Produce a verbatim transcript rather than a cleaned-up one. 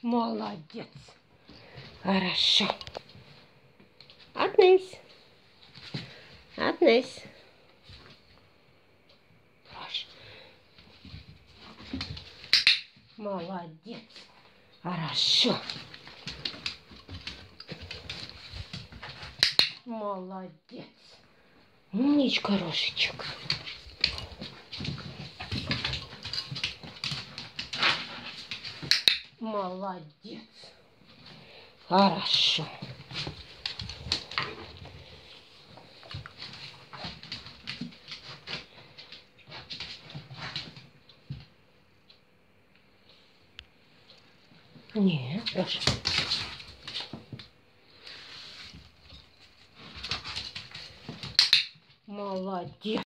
Молодец. Хорошо. Относь. Относь. Хорошо. Молодец. Хорошо. Молодец. Умничка, Рошечек. Молодец. Хорошо. Нет, Роша. Молодец.